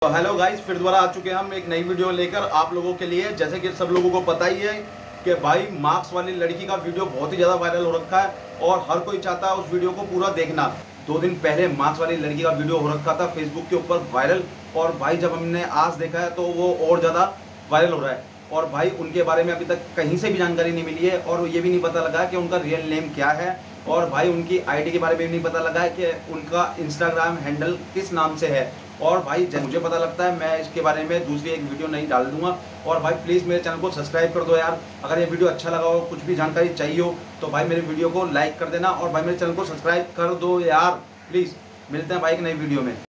तो hello guys, फिर दोबारा आ चुके हैं हम एक नई वीडियो लेकर आप लोगों के लिए। जैसे कि सब लोगों को पता ही है कि भाई मार्क्स वाली लड़की का वीडियो बहुत ही ज़्यादा वायरल हो रखा है और हर कोई चाहता है उस वीडियो को पूरा देखना। 2 दिन पहले मार्क्स वाली लड़की का वीडियो हो रखा था फेसबुक के ऊपर वायरल, और भाई जब हमने आज देखा है तो वो और ज़्यादा वायरल हो रहा है। और भाई उनके बारे में अभी तक कहीं से भी जानकारी नहीं मिली है और ये भी नहीं पता लगा कि उनका रियल नेम क्या है, और भाई उनकी आईडी के बारे में भी नहीं पता लगा है कि उनका इंस्टाग्राम हैंडल किस नाम से है। और भाई जब मुझे पता लगता है मैं इसके बारे में दूसरी एक वीडियो नहीं डाल दूंगा। और भाई प्लीज़ मेरे चैनल को सब्सक्राइब कर दो यार। अगर ये वीडियो अच्छा लगा हो, कुछ भी जानकारी चाहिए हो तो भाई मेरे वीडियो को लाइक कर देना और भाई मेरे चैनल को सब्सक्राइब कर दो यार प्लीज़। मिलते हैं भाई एक नई वीडियो में।